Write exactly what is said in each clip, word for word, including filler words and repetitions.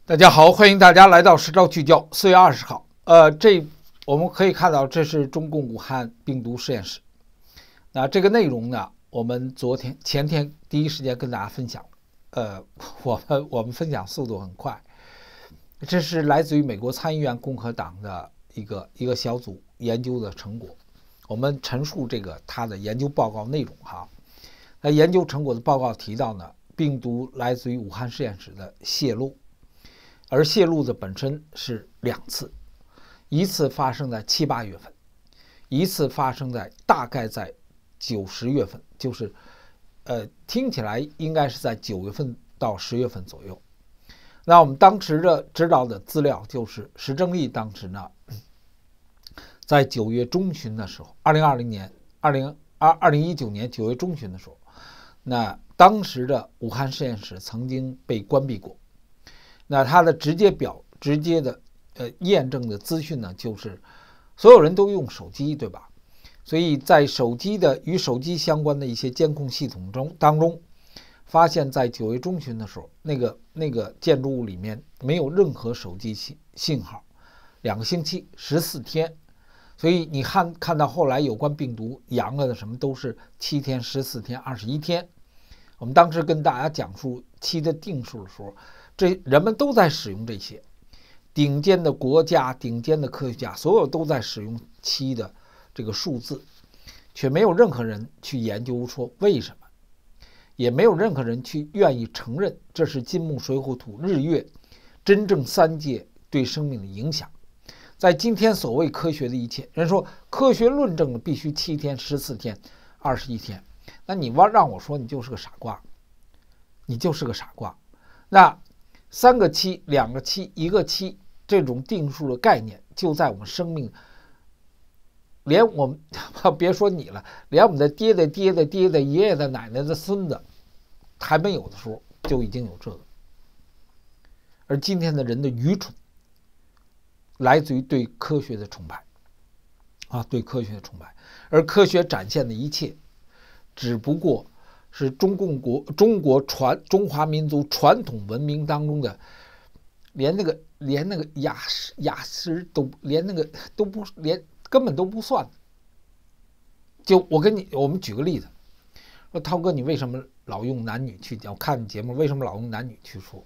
大家好，欢迎大家来到实招聚焦。四月二十号，呃，这我们可以看到，这是中共武汉病毒实验室。那这个内容呢，我们昨天、前天第一时间跟大家分享。呃，我们我们分享速度很快。这是来自于美国参议院共和党的一个一个小组研究的成果。我们陈述这个他的研究报告内容哈。那研究成果的报告提到呢，病毒来自于武汉实验室的泄露。而泄露的本身是两次，一次发生在七八月份，一次发生在大概在九十月份，就是，呃，听起来应该是在九月份到十月份左右。那我们当时的知道的资料就是石正丽当时呢，在九月中旬的时候，二零二零年二零二二零一九年九月中旬的时候，那当时的武汉实验室曾经被关闭过。那它的直接表直接的呃验证的资讯呢，就是所有人都用手机，对吧？所以在手机的与手机相关的一些监控系统中当中，发现在九月中旬的时候，那个那个建筑物里面没有任何手机信信号，两个星期十四天，所以你看看到后来有关病毒阳了的什么都是七天、十四天、二十一天。我们当时跟大家讲述七的定数的时候。这人们都在使用这些，顶尖的国家、顶尖的科学家，所有都在使用七的这个数字，却没有任何人去研究说为什么，也没有任何人去愿意承认这是金木水火土日月真正三界对生命的影响。在今天所谓科学的一切，人说科学论证的必须七天、十四天、二十一天，那你让我说你就是个傻瓜，你就是个傻瓜。那三个七、两个七、一个七，这种定数的概念，就在我们生命，连我们别说你了，连我们的爹的爹的爹的爷爷的奶奶的孙子还没有的时候，就已经有这个。而今天的人的愚蠢，来自于对科学的崇拜，啊，对科学的崇拜，而科学展现的一切，只不过是中共国中国传中华民族传统文明当中的，连那个连那个雅诗雅诗都连那个都不连根本都不算。就我跟你我们举个例子，说涛哥你为什么老用男女去讲？我看你节目为什么老用男女去说，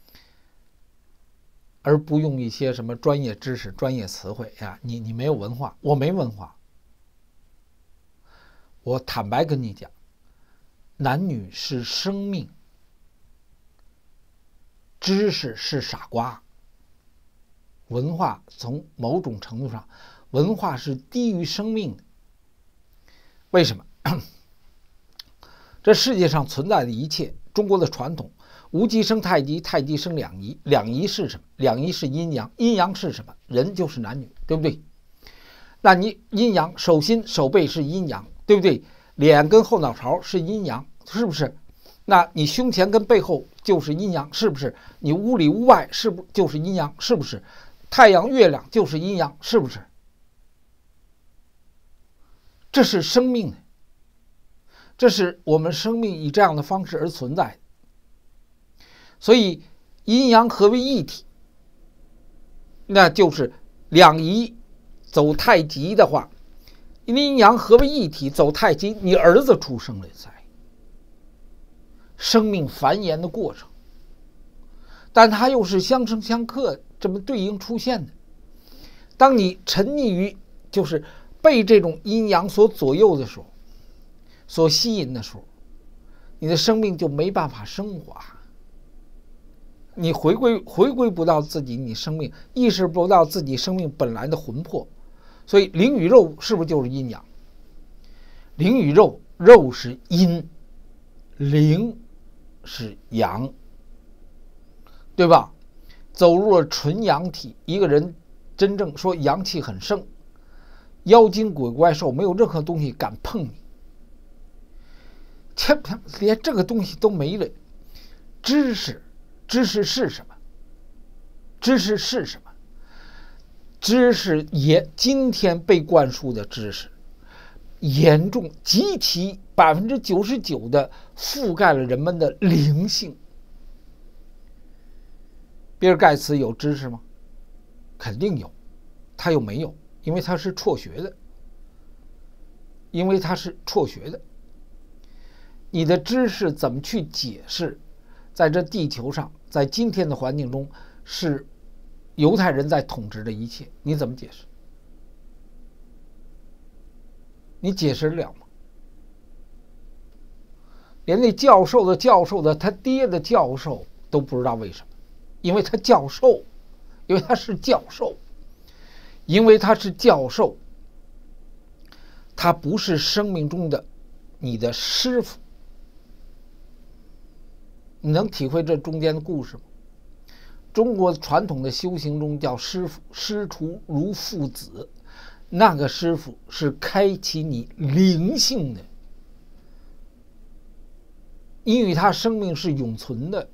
而不用一些什么专业知识、专业词汇呀？你你没有文化，我没文化，我坦白跟你讲。男女是生命，知识是傻瓜，文化从某种程度上，文化是低于生命的。为什么？这世界上存在的一切，中国的传统，无极生太极，太极生两仪，两仪是什么？两仪是阴阳，阴阳是什么？人就是男女，对不对？那你阴阳，手心手背是阴阳，对不对？脸跟后脑勺是阴阳，是不是？那你胸前跟背后就是阴阳，是不是？你屋里屋外是不就是阴阳，是不是？太阳月亮就是阴阳，是不是？这是生命，这是我们生命以这样的方式而存在。所以阴阳合为一体，那就是两仪走太极的话，阴阳合为一体，走太极，你儿子出生了才，生命繁衍的过程，但它又是相生相克这么对应出现的。当你沉溺于就是被这种阴阳所左右的时候，所吸引的时候，你的生命就没办法升华，你回归回归不到自己，你生命意识不到自己生命本来的魂魄。所以灵与肉是不是就是阴阳？灵与肉，肉是阴，灵是阳，对吧？走入了纯阳体，一个人真正说阳气很盛，妖精鬼怪兽没有任何东西敢碰你，这连这个东西都没了。知识，知识是什么？知识是什么？知识也今天被灌输的知识，严重极其百分之九十九的覆盖了人们的灵性， 比尔盖茨有知识吗？肯定有，他又没有，因为他是辍学的，因为他是辍学的。你的知识怎么去解释，在这地球上，在今天的环境中，是犹太人在统治的一切？你怎么解释？你解释得了吗？连那教授的教授的他爹的教授都不知道为什么，因为他教授，因为他是教授，因为他是教授，他不是生命中的你的师傅。你能体会这中间的故事吗？中国传统的修行中叫师傅，师徒如父子，那个师傅是开启你灵性的，你与他生命是永存的。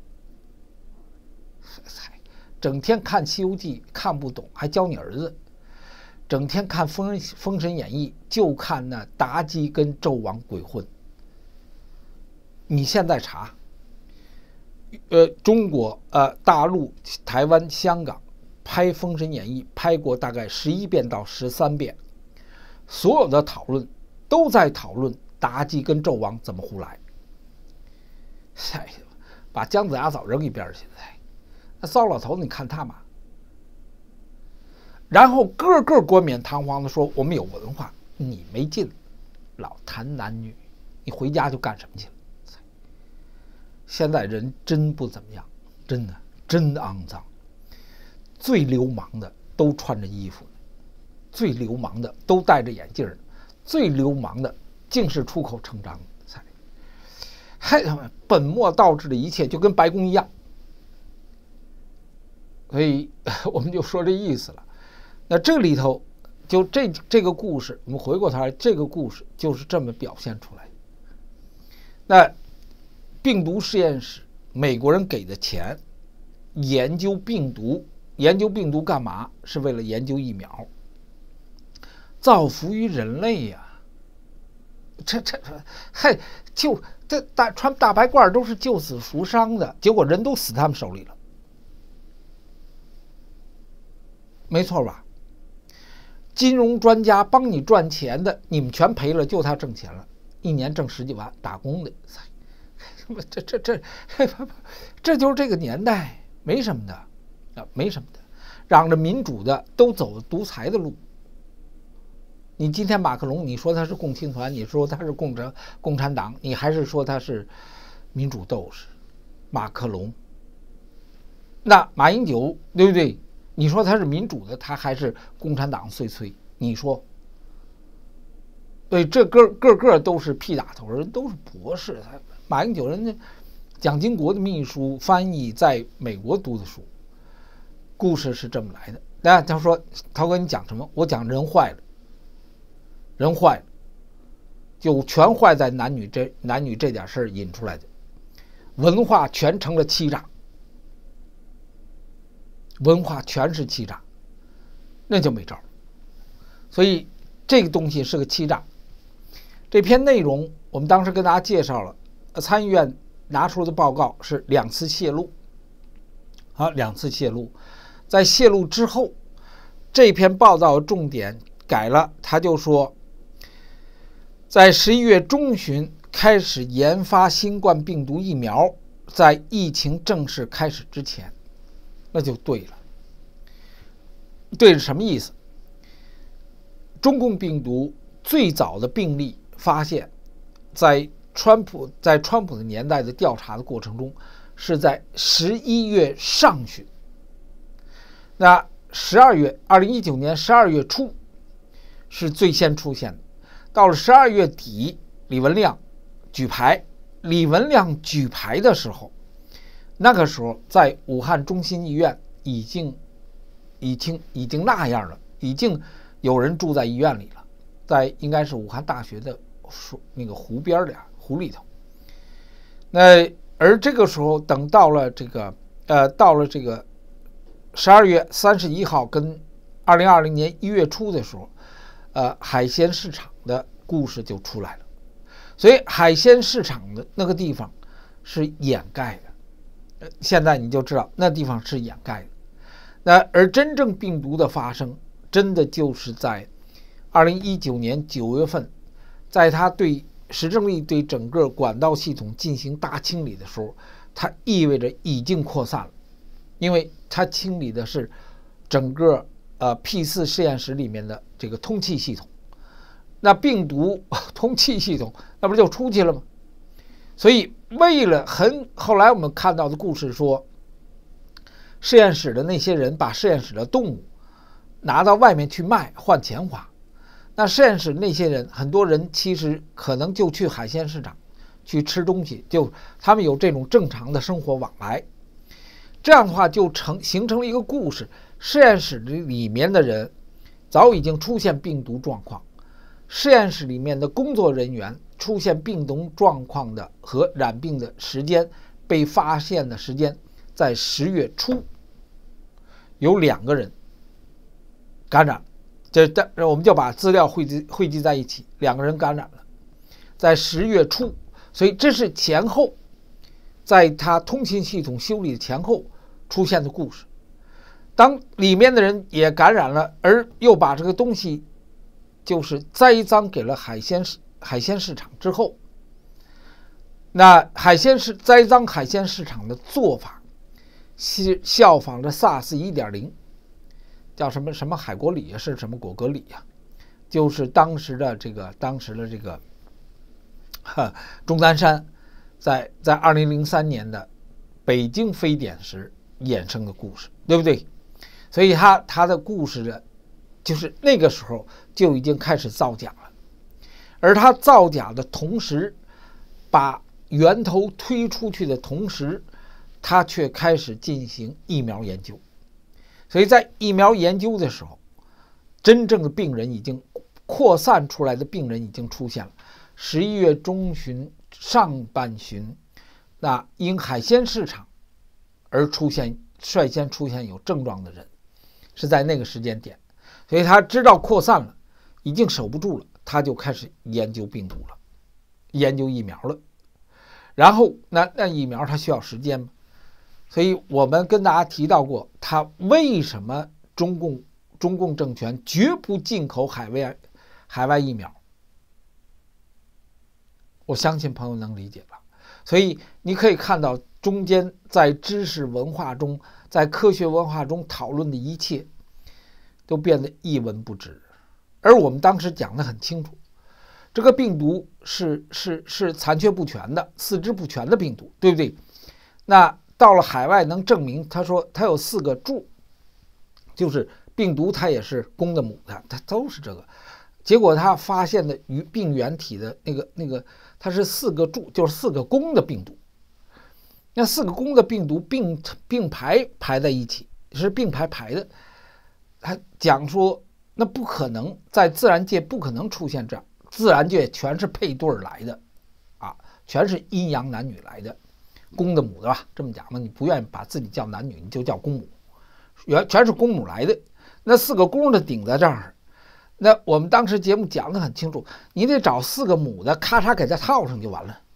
整天看《西游记》看不懂，还教你儿子；整天看《封封神演义》，就看那妲己跟纣王鬼混。你现在查。呃，中国、呃大陆、台湾、香港拍《封神演义》拍过大概十一遍到十三遍，所有的讨论都在讨论妲己跟纣王怎么胡来。哎，把姜子牙早扔一边去了。那骚老头子，你看他嘛。然后个个冠冕堂皇的说我们有文化，你没劲，老谈男女，你回家就干什么去了？现在人真不怎么样，真的真肮脏。最流氓的都穿着衣服，最流氓的都戴着眼镜，最流氓的竟是出口成章的，还他妈本末倒置的一切，就跟白宫一样。所以我们就说这意思了。那这里头就这这个故事，我们回过头来，这个故事就是这么表现出来。那病毒实验室，美国人给的钱，研究病毒，研究病毒干嘛？是为了研究疫苗，造福于人类呀、啊。这这嘿，就这大穿大白褂都是救死扶伤的，结果人都死他们手里了，没错吧？金融专家帮你赚钱的，你们全赔了，就他挣钱了，一年挣十几万，打工的。这这这这就是这个年代，没什么的啊，没什么的。嚷着民主的都走独裁的路。你今天马克龙，你说他是共青团，你说他是共产共产党，你还是说他是民主斗士？马克龙，那马英九对不对？你说他是民主的，他还是共产党碎碎？你说？对，这个个个都是屁打头人，都是博士。马英九人家蒋经国的秘书翻译在美国读的书，故事是这么来的。那他说：“涛哥，你讲什么？我讲人坏了，人坏了，就全坏在男女这男女这点事儿引出来的，文化全成了欺诈，文化全是欺诈，那就没招。所以这个东西是个欺诈。这篇内容我们当时跟大家介绍了。”参议院拿出的报告是两次泄露，啊，两次泄露，在泄露之后，这篇报道重点改了，他就说，在十一月中旬开始研发新冠病毒疫苗，在疫情正式开始之前，那就对了。对是什么意思？中共病毒最早的病例发现，在川普在川普的年代的调查的过程中，是在十一月上旬。那十二月，二零一九年十二月初是最先出现的。到了十二月底，李文亮举牌，李文亮举牌的时候，那个时候在武汉中心医院已经已经已经那样了，已经有人住在医院里了，在应该是武汉大学的那个湖边的湖里头。那而这个时候，等到了这个呃，到了这个十二月三十一号跟二零二零年一月初的时候，呃，海鲜市场的故事就出来了。所以海鲜市场的那个地方是掩盖的， 现在你就知道那地方是掩盖的。那而真正病毒的发生，真的就是在二零一九年九月份，在它对石正丽对整个管道系统进行大清理的时候，它意味着已经扩散了，因为它清理的是整个呃 P 四 实验室里面的这个通气系统。那病毒通气系统那不就出去了吗？所以为了很后来我们看到的故事说，实验室的那些人把实验室的动物拿到外面去卖换钱花。那实验室那些人，很多人其实可能就去海鲜市场去吃东西，就他们有这种正常的生活往来。这样的话就成形成了一个故事：实验室里面的人早已经出现病毒状况，实验室里面的工作人员出现病毒状况的和染病的时间，被发现的时间在十月初，有两个人感染。这我们就把资料汇集汇集在一起，两个人感染了，在十月初，所以这是前后，在他通信系统修理的前后出现的故事。当里面的人也感染了，而又把这个东西就是栽赃给了海鲜海鲜市场之后，那海鲜市栽赃海鲜市场的做法是效仿着 SARS 一点零。叫什么什么海国里啊，是什么果戈里啊？就是当时的这个当时的这个哈钟南山在在二零零三年的北京非典时衍生的故事，对不对？所以他他的故事的，就是那个时候就已经开始造假了，而他造假的同时，把源头推出去的同时，他却开始进行疫苗研究。所以在疫苗研究的时候，真正的病人已经扩散出来的病人已经出现了。十一月中旬、上半旬，那因海鲜市场而出现率先出现有症状的人，是在那个时间点。所以他知道扩散了，已经守不住了，他就开始研究病毒了，研究疫苗了。然后那那疫苗它需要时间吗？所以我们跟大家提到过，他为什么中共中共政权绝不进口海外海外疫苗？我相信朋友能理解吧。所以你可以看到中间在知识文化中，在科学文化中讨论的一切，都变得一文不值。而我们当时讲得很清楚，这个病毒是是是残缺不全的、四肢不全的病毒，对不对？那到了海外能证明，他说他有四个柱，就是病毒它也是公的母的，它都是这个。结果他发现的与病原体的那个那个，它是四个柱，就是四个公的病毒。那四个公的病毒并并排排在一起，是并排排的。他讲说，那不可能，在自然界不可能出现这样，自然界全是配对来的，啊，全是阴阳男女来的。公的母的吧，这么讲嘛，你不愿意把自己叫男女，你就叫公母，原全是公母来的。那四个公的顶在这儿，那我们当时节目讲得很清楚，你得找四个母的，咔嚓给它套上就完了。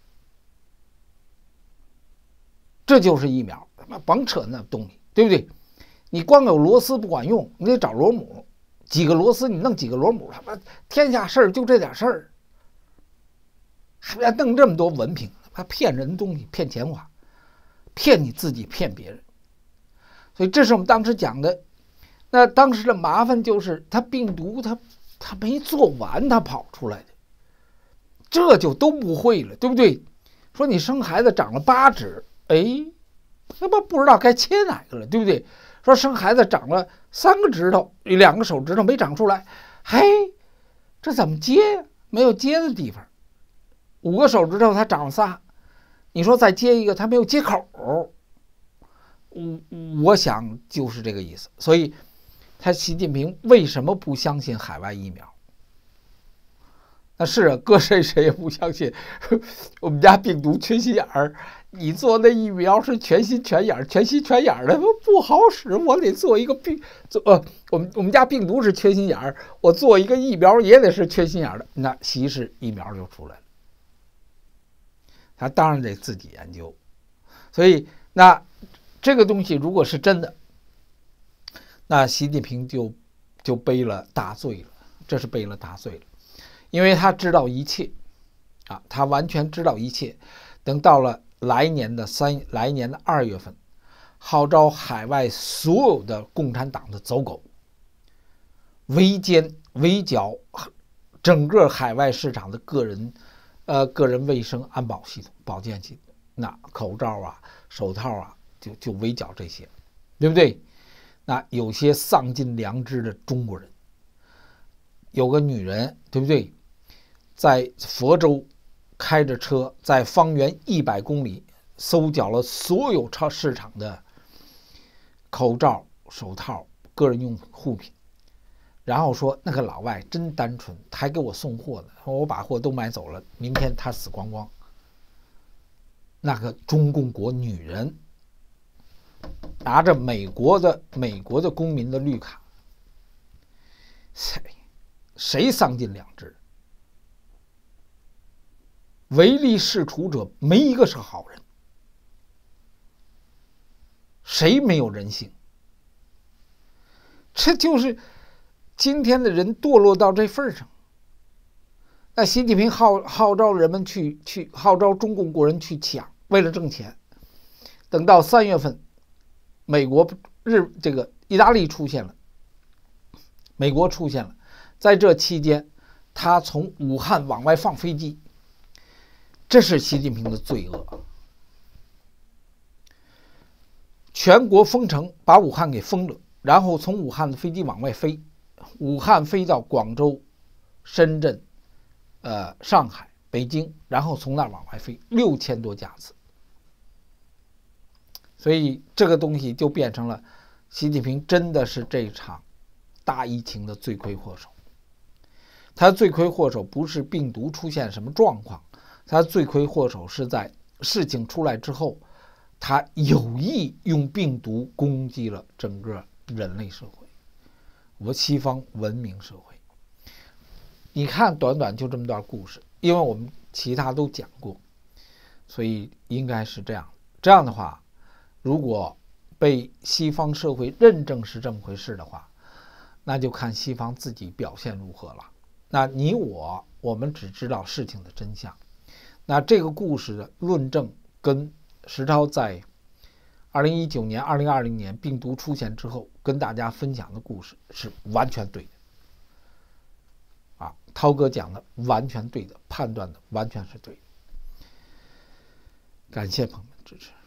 这就是疫苗，甭扯那东西，对不对？你光有螺丝不管用，你得找螺母，几个螺丝你弄几个螺母，他妈天下事儿就这点事儿，还弄这么多文凭，他骗人东西，骗钱花。骗你自己，骗别人，所以这是我们当时讲的。那当时的麻烦就是，它病毒它它没做完，它跑出来的，这就都不会了，对不对？说你生孩子长了八指，哎，那不不知道该切哪个了，对不对？说生孩子长了三个指头，两个手指头没长出来，嘿，这怎么接？没有接的地方。五个手指头它长了仨。你说再接一个，他没有接口，我我想就是这个意思。所以，他习近平为什么不相信海外疫苗？那是啊，搁谁谁也不相信。我们家病毒缺心眼儿，你做那疫苗是全心全眼儿、全心全眼儿的，不好使。我得做一个病，做呃，我们我们家病毒是缺心眼儿，我做一个疫苗也得是缺心眼儿的。那习氏疫苗就出来了。他当然得自己研究，所以那这个东西如果是真的，那习近平就就背了大罪了，这是背了大罪了，因为他知道一切，啊，他完全知道一切。等到了来年的三，来年的二月份，号召海外所有的共产党的走狗，围歼围剿整个海外市场的个人，呃，个人卫生安保系统、保健系统，那口罩啊、手套啊，就就围剿这些，对不对？那有些丧尽良知的中国人，有个女人，对不对？在佛州开着车，在方圆一百公里搜缴了所有超市场的口罩、手套、个人用护品，然后说那个老外真单纯，还给我送货呢，说我把货都买走了，明天他死光光。那个中共国女人拿着美国的美国的公民的绿卡，谁谁丧尽良知？唯利是图者没一个是好人，谁没有人性？这就是今天的人堕落到这份上。那习近平号号召人们去去号召中共国人去抢，为了挣钱。等到三月份，美国日这个意大利出现了，美国出现了，在这期间，他从武汉往外放飞机，这是习近平的罪恶。全国封城，把武汉给封了，然后从武汉的飞机往外飞，武汉飞到广州、深圳、呃上海、北京，然后从那儿往外飞六千多架次。所以这个东西就变成了习近平真的是这场大疫情的罪魁祸首。他罪魁祸首不是病毒出现什么状况，他罪魁祸首是在事情出来之后，他有意用病毒攻击了整个人类社会，我们西方文明社会。你看，短短就这么段故事，因为我们其他都讲过，所以应该是这样。这样的话，如果被西方社会认证是这么回事的话，那就看西方自己表现如何了。那你我，我们只知道事情的真相。那这个故事的论证跟石涛在二零一九年、二零二零年病毒出现之后跟大家分享的故事是完全对的。啊，涛哥讲的完全对的，判断的完全是对的。感谢朋友们支持。